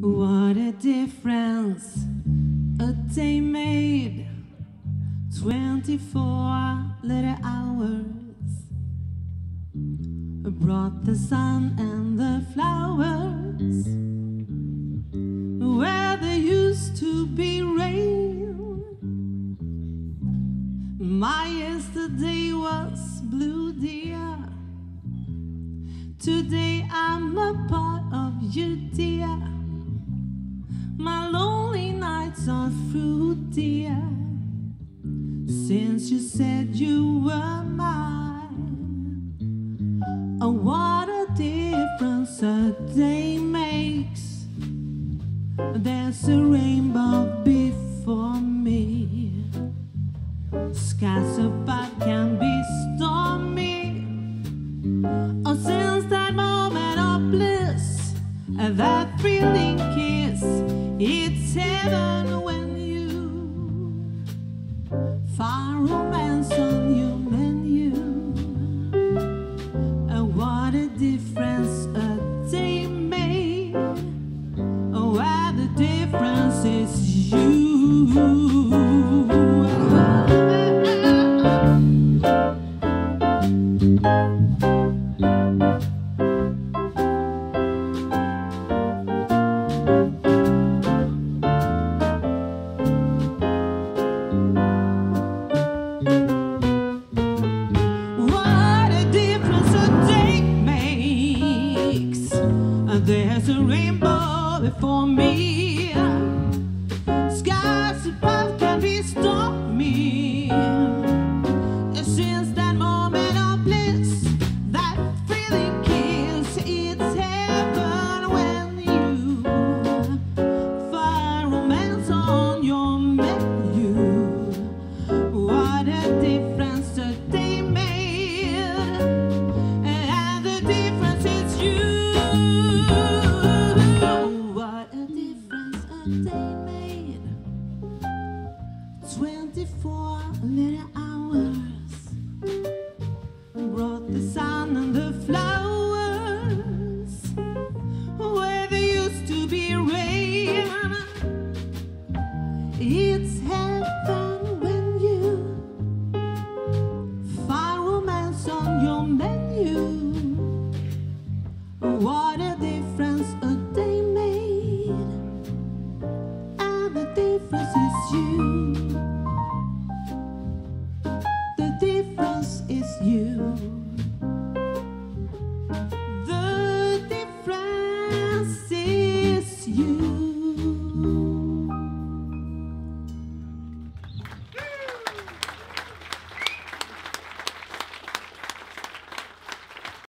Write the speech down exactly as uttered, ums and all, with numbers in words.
What a difference a day made. Twenty-four little hours brought the sun and the flowers where there used to be rain. My yesterday was blue, dear. Today I'm a part of you, dear. My lonely nights are through, dear, since you said you were mine. Oh, what a difference a day makes. There's a rainbow before me. Skies above can be stormy. Oh, since that moment of bliss, that thrilling kiss, it's heaven when you find romance on your menu. And what a difference a day made. Where the difference is you. There's a rainbow before me.